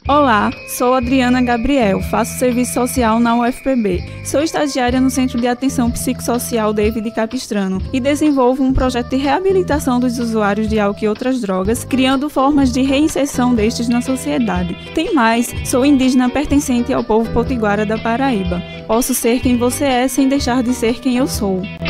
Olá, sou Adriana Gabriel, faço serviço social na UFPB. Sou estagiária no Centro de Atenção Psicossocial David Capistrano e desenvolvo um projeto de reabilitação dos usuários de álcool e outras drogas, criando formas de reinserção destes na sociedade. Tem mais, sou indígena pertencente ao povo potiguara da Paraíba. Posso ser quem você é sem deixar de ser quem eu sou.